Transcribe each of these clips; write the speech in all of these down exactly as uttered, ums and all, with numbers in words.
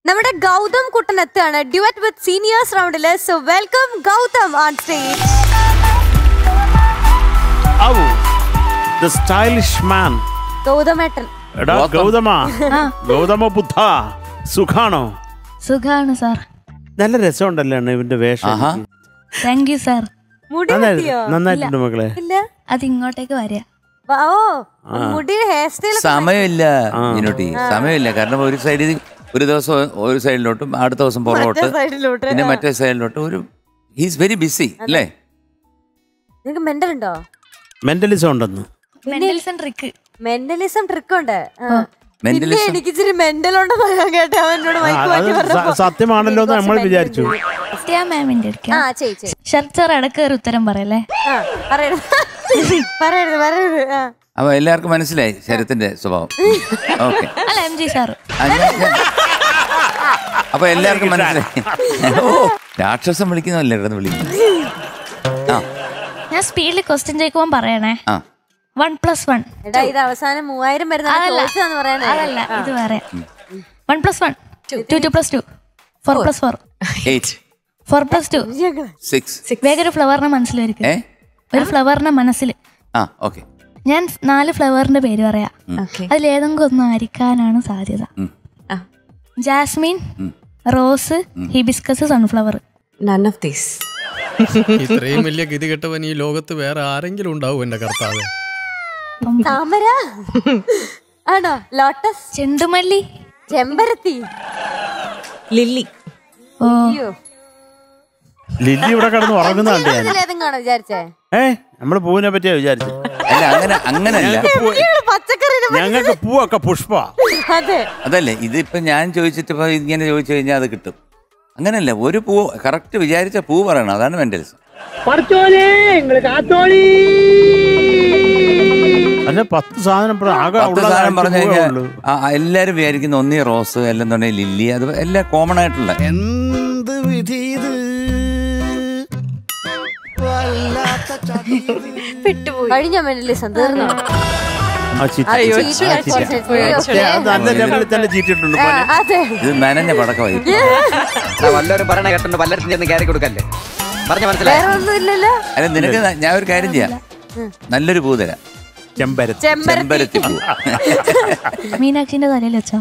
നമ്മുടെ ഗൗതം കുട്ടൻ എത്താണ് duet with seniors റൗണ്ടില്. So welcome Gautham on stage. Oh the stylish man ഗൗതമേട്ടൻ. എടാ ഗൗതമ, ഗൗതമ ബുദ്ധ, സുഖാണോ? സുഖാണ് സാർ. നല്ല രസമുണ്ടല്ലോ ഇവന്റെ വേഷം. Thank you sir. മുടി നന്നായിട്ടുണ്ട് മക്കളെ. അത് ഇങ്ങോട്ടേക്ക് വരിക. മുടി ഹെയർ സ്റ്റൈൽ സമയമില്ല ഇനോട്ടി, സമയമില്ല. കാരണം ഒരു സൈഡിൽ ഒരു ദിവസം ഒരു സൈഡിലോട്ടും അടുത്ത ദിവസം പുറകോട്ട് പിന്നെ മറ്റേ സൈഡിലോട്ട്. ഒരു ഹീസ് വെരി ബിസി അല്ലേ? നിങ്ങൾക്ക് മെന്റൽ ഉണ്ടോ? മെന്റലിസം ഉണ്ടെന്ന്. Mentalism trick. മെന്റലിസം ട്രിക്ക് ഉണ്ട്. എനിക്ക് ഇച്ചിരി മെന്റൽ ഉണ്ടെന്ന് കേട്ടോ അവനോട് മൈക്ക് മാറ്റി പറഞ്ഞു. സത്യമാണല്ലോ എന്ന് നമ്മൾ വിചാരിച്ചു. ഷർച്ചർ ഇടക്ക് ഒരു ഉത്തരം പറയല്ലേ? പറയരുത് പറയരുത്. അപ്പൊ എല്ലാവർക്കും മനസ്സിലായി ശരത്തിന്റെ സ്വഭാവം. ഓക്കെ അല്ല എം ജി സാർ. അപ്പൊ എല്ലാവർക്കും മനസ്സിലായി. ഓ രാക്ഷസം വിളിക്കുന്നല്ലേ വിളിക്കുന്നു. ആ ഞാൻ സ്പീഡിൽ ക്വസ്റ്റ്യൻ ചോദിക്കുമ്പോൾ പറയണേ. ആ വൺ പ്ലസ് വൺ. ഇത് അവസാനം മൂവായിരം വരുന്ന അതല്ല, ഇത് പറയാം. One plus one, two two plus two, four plus four, eight, four plus two, six. വേഗം ഒരു ഫ്ലവറിനെ മനസ്സിലായിരിക്കും. ഒരു ഫ്ലവറിനെ മനസ്സിൽ. ആ ഓക്കെ. ഞാൻ നാല് ഫ്ലവറിന്റെ പേര് പറയാം. അതിലേതെങ്കിലും ഒന്ന് ആയിരിക്കാനാണ് സാധ്യത. Jasmine, rose, hibiscus, sunflower. None of these. ഇത്രയും വലിയ ഗതി കെട്ടവൻ ഈ ലോകത്ത് വേറെ ആരെങ്കിലും ഉണ്ടാവും എന്റെ കർത്താവ്? താമര ആണോ? ലോട്ടസ്, ചെണ്ടുമല്ലി, ചെമ്പരത്തി, ലില്ലി. ഓ ലില്ലി ഇവിടെ കിടന്ന് ഉറങ്ങുന്നുണ്ട്. ഏതെങ്കിലും വിചാരിച്ചേ? ഏ നമ്മള് പൂവിനെ പറ്റിയാ വിചാരിച്ചു. അല്ല അങ്ങനെ അങ്ങനല്ല. ഞങ്ങൾക്ക് പൂവൊക്കെ പുഷ്പ. അതല്ലേ ഇതിപ്പോ ഞാൻ ചോദിച്ചിട്ട് ഇങ്ങനെ ചോദിച്ചു കഴിഞ്ഞാൽ അത് കിട്ടും. അങ്ങനല്ല, ഒരു പൂ കറക്റ്റ് വിചാരിച്ച പൂ പറയണം. അതാണ് മെന്റലിസം. അല്ല പത്ത് സാധനം പത്ത് സാധനം പറഞ്ഞു കഴിഞ്ഞാൽ എല്ലാരും വിചാരിക്കുന്ന ഒന്നീ റോസ് അല്ലെന്നുണ്ടെങ്കിൽ ലില്ലി. അത് എല്ലാം കോമൺ ആയിട്ടുള്ള. എന്ത് വിധി കഴിഞ്ഞ മെന്റലിസം തീർന്നു. ഇത് നനഞ്ഞ പടക്കമായി. വല്ലവരും പറയണ കേട്ടോ, പലരും ചെന്ന് കയറി കൊടുക്കല്ലേ. പറഞ്ഞ മനസ്സിലായി. അല്ല നിനക്ക് ഞാൻ ഒരു കാര്യം ചെയ്യാം. നല്ലൊരു പൂ തരാം. ചെമ്പരത്തി. ചെമ്പരത്തി പൂ. മീനാക്ഷിന്റെ തലയിൽ വെച്ചോ?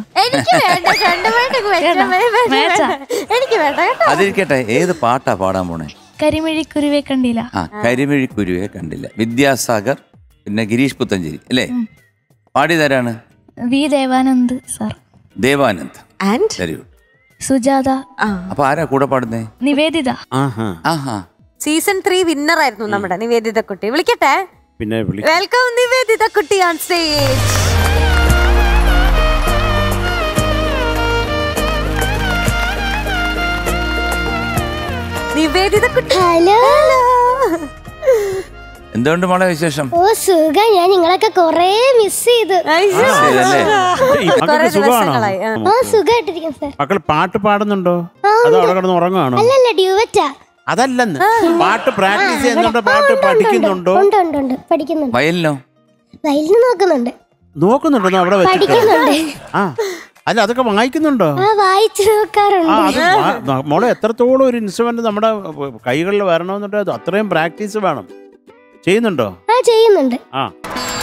അതിരിക്കട്ടെ. ഏത് പാട്ടാ പാടാൻ പോണേ? കരിമിഴിക്കുരുവെ കണ്ടില്ല. ആ കരിമിഴിക്കുരുവെ കണ്ടില്ല. വിദ്യാസാഗർ പിന്നെ ഗിരീഷ് പുത്തഞ്ചേരി അല്ലേ? പാടിയതാരാണ്? V Devanand sir. Devanand. Very good. Sujatha. അപ്പൊ ആരാ കൂടെ പാടുന്നേ? നിവേദിത. സീസൺ ത്രീ വിന്നർ ആയിരുന്നു നമ്മുടെ നിവേദിത കുട്ടി. വിളിക്കട്ടെ? പിന്നെ വെൽക്കം നിവേദിത കുട്ടി ഓൺ സ്റ്റേജ്. നിവേദിത കുട്ടി. ഹലോ. എന്തുകൊണ്ട് മോളെ വിശേഷം? ഓ സുഖം. ഞാൻ നിങ്ങളൊക്കെ കൊറേ മിസ് ചെയ്തു. ആ സുഖമായിട്ടിരിക്കും സാർ. മക്കൾ പാട്ട് പാടുന്നുണ്ടോ? അതോ അവിടെ കിടന്ന് ഉറങ്ങുകയാണോ? അല്ലല്ല ഡ്യൂവറ്റാ. അതല്ലെന്ന്. പാട്ട് പ്രാക്ടീസ് ചെയ്യുന്നുണ്ടോ? പാട്ട് പഠിക്കുന്നുണ്ടോ? ഉണ്ട് ഉണ്ട് ഉണ്ട് പഠിക്കുന്നുണ്ട്. വയലിനോ? വയലിന് നോക്കുന്നുണ്ട്. നോക്കുന്നുണ്ടോ അവിടെ പഠിക്കുന്നുണ്ട്? ആ അല്ല അതൊക്കെ വായിക്കുന്നുണ്ടോ? ആ വായിച്ചു നോക്കാറുണ്ട്. മോളെ എത്രത്തോളം ഒരു ഇൻസ്ട്രുമെന്റ് നമ്മുടെ കൈകളിൽ വരണമെന്നുണ്ടെങ്കിൽ അത്രയും പ്രാക്ടീസ് വേണം. ചെയ്യുന്നുണ്ടോ? ആ ചെയ്യുന്നുണ്ട്. ആ